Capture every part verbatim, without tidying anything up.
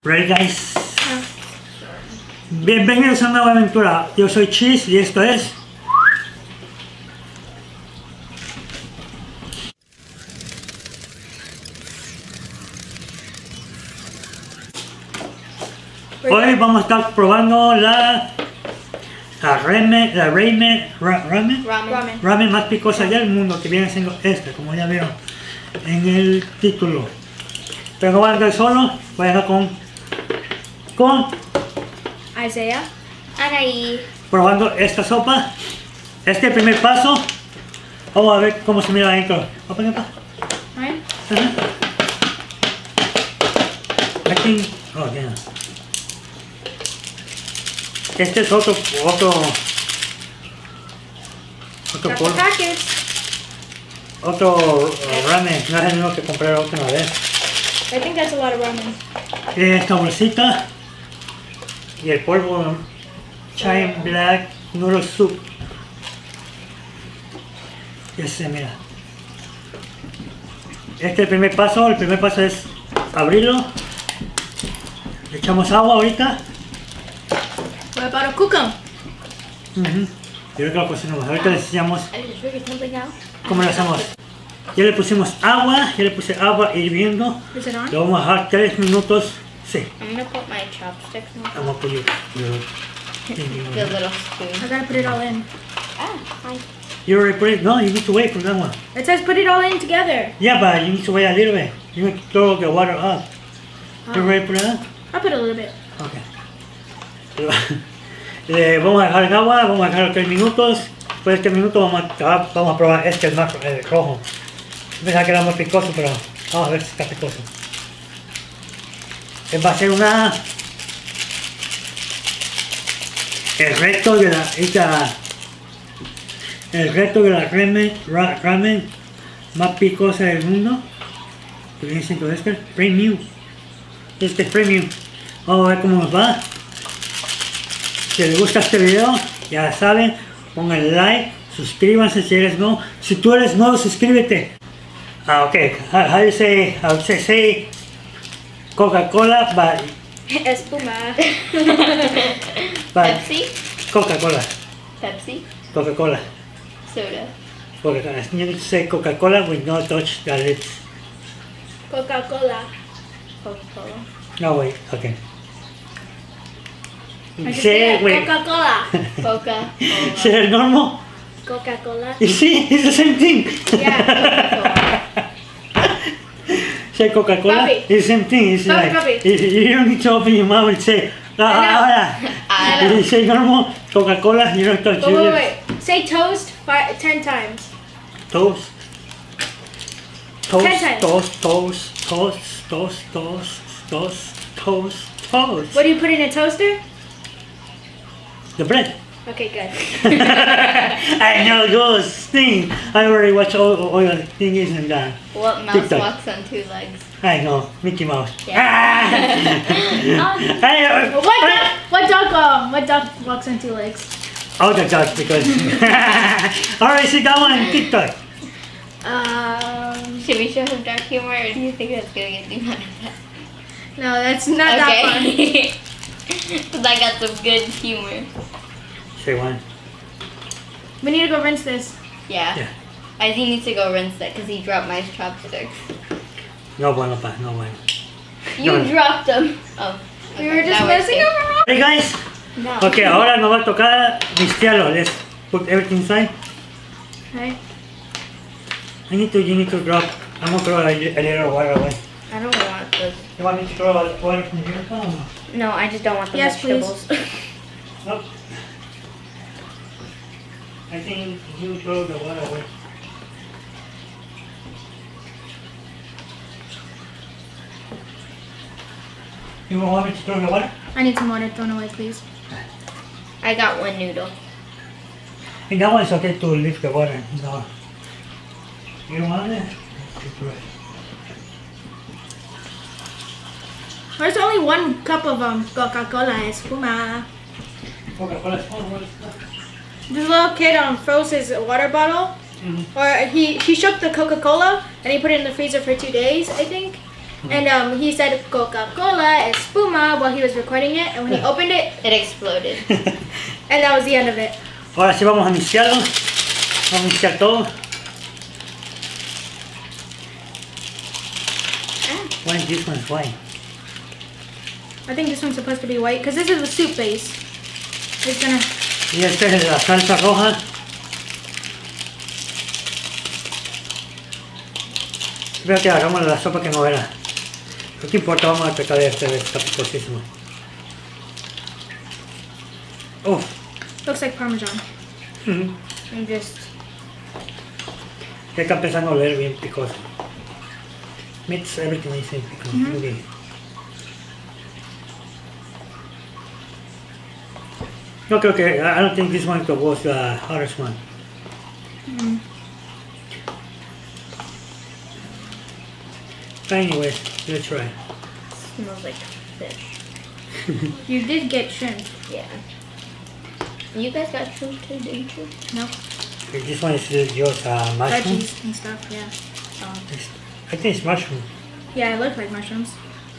Ready, guys? Bienvenidos a una nueva aventura. Yo soy Cheese y esto es... Hoy vamos a estar probando la... La ramen, la ramen, ra, ramen, ramen, ramen más picosa del mundo, que viene siendo esta, como ya vieron en el título. Pero no voy a andar solo, voy a andar con... con Isaiah, Anaí, probando esta sopa. Este es el primer paso. Vamos a ver cómo se mira adentro. Open it up. right? Uh-huh. I think, oh yeah. Este es otro, otro, otro Got the polvo, packets. otro uh, ramen. No es el mismo que compré la última vez. I think that's a lot of ramen. Esta bolsita y el polvo Chai Black Noodle Soup. Ese, mira. Este es el primer paso. El primer paso es abrirlo. Le echamos agua ahorita. What about a cucumber? Uh-huh. Yo creo que lo cocinamos. Ahorita les enseñamos I just figured something out. cómo lo hacemos. Ya le pusimos agua. Ya le puse agua hirviendo. Is it on? Lo vamos a dejar tres minutos. Sí. I'm gonna put my chopsticks in I'm gonna put you. the little spoon. I gotta put it all in. Ah, hi. You already put it? No, you need to wait for that one. It says put it all in together. Yeah, but you need to wait a little bit. You need to throw the water up. You Oh. ready for that? I'll put a little bit. Okay. Le vamos a dejar en agua, vamos a dejar tres minutos. Después de tres minutos vamos a, vamos a probar este, el más el rojo. Pensaba que era más picoso, pero vamos a ver si está picoso. Va a ser una... El reto de la... Esta, el reto de la ramen, ra, ramen más picosa del mundo. Que viene siendo este, premium. Este premium. Vamos a ver cómo nos va. Si les gusta este video, ya saben, pongan like, suscríbanse si eres nuevo. Si tú eres nuevo, suscríbete. Ah, ok. How, how you say, how you say, say Coca-Cola, but, Espuma. but Pepsi? Coca-Cola. Pepsi? Coca-Cola. Soda. Coca-Cola. You need to say Coca-Cola with no touch the lips. Coca-Cola. Coca-Cola. No, wait. Okay. I just Say said it, wait. Coca-Cola. Coca-Cola. Say it normal. Coca-Cola. You see, it's the same thing. Yeah. Say Coca-Cola, Papi. it's the same thing. It's Papi, like, papi. You, you don't need to open your mouth and say, ah, ah, ah. I If you say normal, Coca-Cola, you don't touch Wait, your wait, lips. wait. Say toast five, ten times. Toast. Toast, Ten times. toast, toast, toast, toast, toast, toast, toast, toast. What do you put in a toaster? The bread. Okay, good. I know those things. I already watched all, all the things in that. What mouse TikTok. walks on two legs? I know, Mickey Mouse. Yeah. Hey, uh, What dog? What dog? Um, what dog walks on two legs? all the dogs because. Alright, see that one on TikTok. Um, Should we show some dark humor, or do you think that's gonna get demonetized? no, that's not that fun. Okay. Because I got some good humor. Say one. We need to go rinse this. Yeah. Yeah. Izzy needs to go rinse it because he dropped my chopsticks. No bueno, pa, no bueno. You No. dropped them. Oh. We okay, were just that works messing too. around. Hey guys. No. Okay, ahora nos va a tocar mixtearlo. Let's put everything inside. Okay. I need to, you need to drop. I'm gonna throw a, a little water away. I don't want this. You want me to throw a water from here? Oh, No, I just don't want the Yes, please. vegetables. no. I think you throw the water away. You want me to throw the water? I need some water thrown away, please. I got one noodle. And that one's okay to leave the water. No. You don't want it? There's only one cup of um Coca-Cola Espuma. Coca-Cola is fun. This little kid um froze his water bottle, Mhm. or he he shook the Coca-Cola and he put it in the freezer for two days, I think. And um, he said Coca-Cola espuma while he was recording it, and when he opened it, It exploded. and that was the end of it. Ahora sí vamos a mixearlo. Vamos a mixear todo. Why is this one white? I think this one's supposed to be white because this is the soup base. It's gonna. Y esta es la salsa roja. Espero que hagamos la sopa que no era. No te importa, vamos a tratar de este, está picosísimo. Oh. Looks like Parmesan. Mm-hmm. And just. Ya está empezando a oler bien picoso. Mix everything is in picoso. Mm-hmm. Okay. No creo que, I don't think this one was the hardest one. Mm. But anyways, let's try. Smells like fish. You did get shrimp. Yeah. You guys got shrimp too, didn't you? No. This one is just uh, mushroom. Veggies and stuff. Yeah. Um, I think it's mushroom. Yeah, it looked like mushrooms.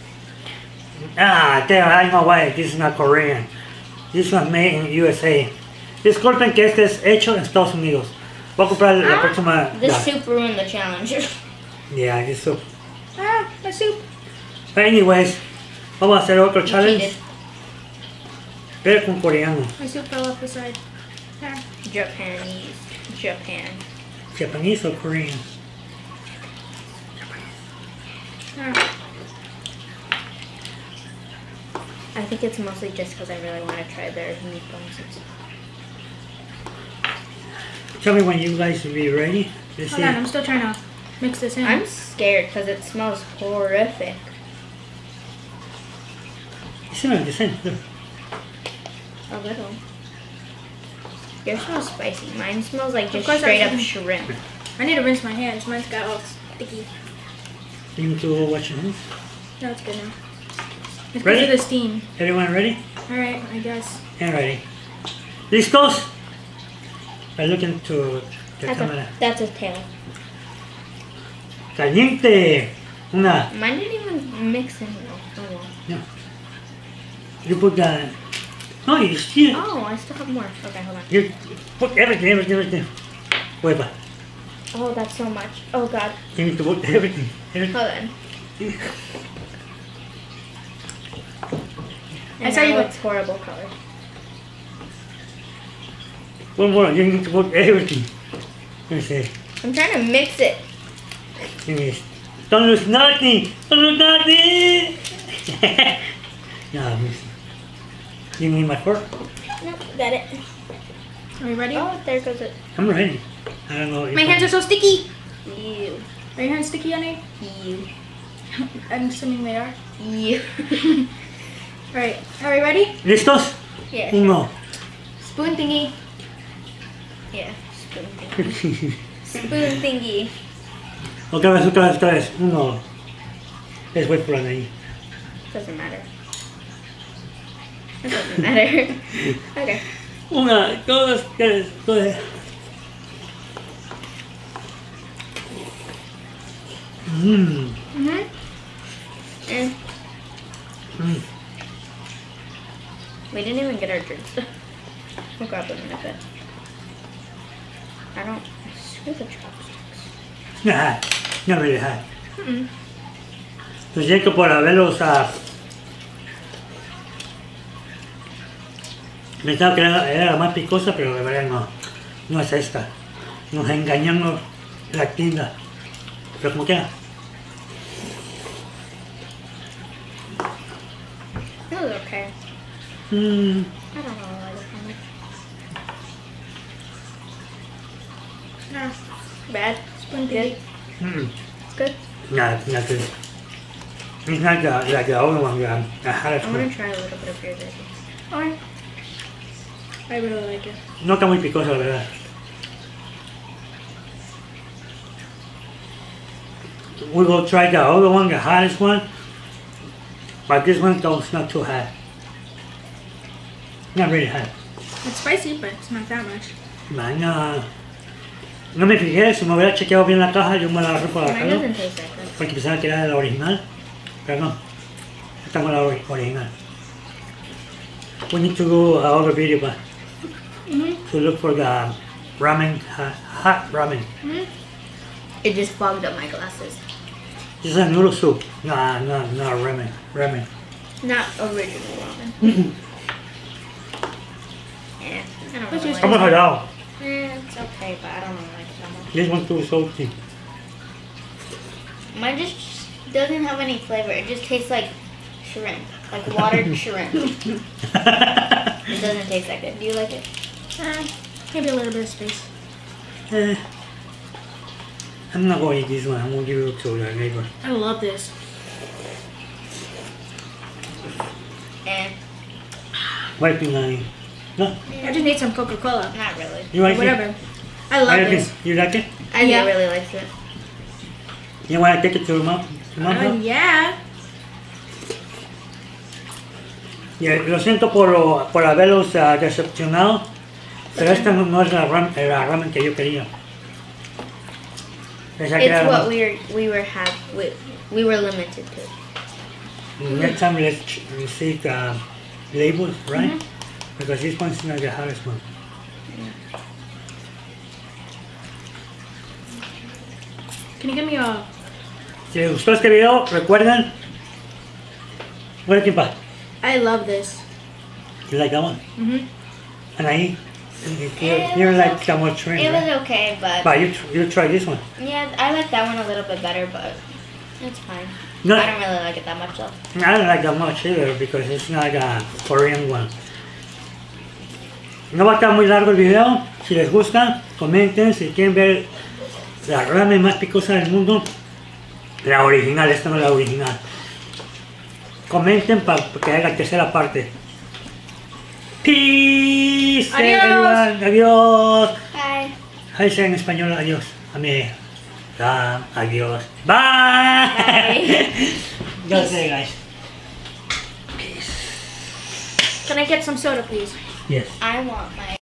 Ah, there, I know why. This is not Korean. This was made in U S A. Disculpen que este es hecho en Estados Unidos. Voy a comprar la Ah, próxima. This yeah. soup ruined the challenge. Yeah, this soup. Ah, my soup. But anyways, vamos a hacer otro You challenge. cheated. Pero con coreano. My soup fell off the side. Ah. Japanese. Japan. Japanese or Korean? Ah. I think it's mostly just because I really want to try their meatballs and stuff. Tell me when you guys will be ready. Let's Hold see. on, I'm still trying to mix this in. I'm scared because it smells horrific. It smells the same. Look. A little. Yours smells spicy. Mine smells like just course straight I up shouldn't. shrimp. I need to rinse my hands. Mine's got all sticky. You need to watch your hands. No, it's good now. It's Ready? because of the steam. Everyone ready? Alright, I guess. And ready. Listos? I look into the That's camera. a, that's a tail. Caliente. Una. Mine didn't even mix in though. Oh well. No. You put the. No, you still. Oh, I still have more. Okay, hold on. You put everything, everything, everything. Wait, Oh, that's so much. Oh god. you need to put everything. everything. Hold on. I And saw you now go- it's horrible color. One more, you need to put everything. Let me see. I'm trying to mix it. Finish. Don't lose nothing! Don't lose nothing! No, miss. You need my fork? Nope, got it. Are we ready? Oh, there goes it. I'm ready. I don't know. if My I- hands are so sticky. You. Are your hands sticky, honey? You. I'm assuming they are. You. Alright, are we ready? ¿Listos? Yeah. Uno. Spoon thingy. Yeah. Spoon thingy. Spoon thingy. Otra vez, otra vez, otra vez. Uno. Let's wait for an ahí. Doesn't matter. It doesn't matter. Okay. Una, dos, tres, dos. Mmm. Mm-hmm. Eh. Mm. We didn't even get our drinks. We'll grab them in a bit. I don't. Screw the chopsticks. Not hot. Not really hot. Mm-mm. Lo siento por haberlos. Uh, pensaba que era, era la más picosa, pero de verdad no. No es esta. Nos engañamos la tienda. Pero como quiera. It was okay. Mmm. I don't know why this one Ah, bad. spoon Good. thingy. Mm. It's good. No, it's not good. It's not the, like the other one. The, the hottest I'm one. gonna try a little bit of yours. I think. Alright. I really like it. No está muy picosa, la verdad. We will try the other one, the hottest one. But this one don't not too hot. Not really hot. It's spicy, but it's not that much. Man, no, no me fijé, si me hubiera chequeado bien la caja, yo me la agarré por la Mine cara. doesn't taste that good. Porque pensaba que era la original. Perdón. Esta con la ori- original. We need to do another video but Mhm. to look for the ramen, hot, hot ramen. Mhm. It just fogged up my glasses. This is a noodle soup. Nah, no, no ramen. Ramen. Not original ramen. Yeah, I don't Which really is- like Come on, it. hello. Eh, it's okay, but I don't really like it that much. This one too salty. Mine just doesn't have any flavor. It just tastes like shrimp, like watered shrimp. It doesn't taste that good. Do you like it? Uh, maybe a little bit of space. Eh, I'm not going to eat this one. I'm going to give it to the neighbor. I love this. And What do you think? No? I just need some Coca-Cola. not really. You like Whatever. it? I love I like this. it. You like it? I Yeah. really likes it. You want to take it to mom? To mom? Uh, no? yeah. Yeah, lo siento por, lo, por haberlos uh, decepcionado, pero esta no, no es la ramen, la ramen que yo quería. Esa que era It's la what más- we were we were have we, we were limited to. Next time let's ch- see the labels, right? Mhm. Because this one's not the hardest one. Can you give me a... Si les gustó este video, recuerden. What do you think? I love this. You like that one? Mhm. And ahí, you, Eh, you it was like okay. that one trend, It right? was okay, but But you, tr- you try this one. yeah, I like that one a little bit better, but it's fine. No, I don't really like it that much though. I don't like that much either because it's not a Korean one. No va a estar muy largo el video. Si les gusta, comenten. Si quieren ver la ramen más picosa del mundo, la original, esta no es la original. Comenten para que haga tercera parte. Peace. Adiós. everyone. Adiós. Bye. How you say en español adiós? A mí. Ah, adiós. Bye. Bye. Go say guys. Can I get some soda, please? Yes. I want my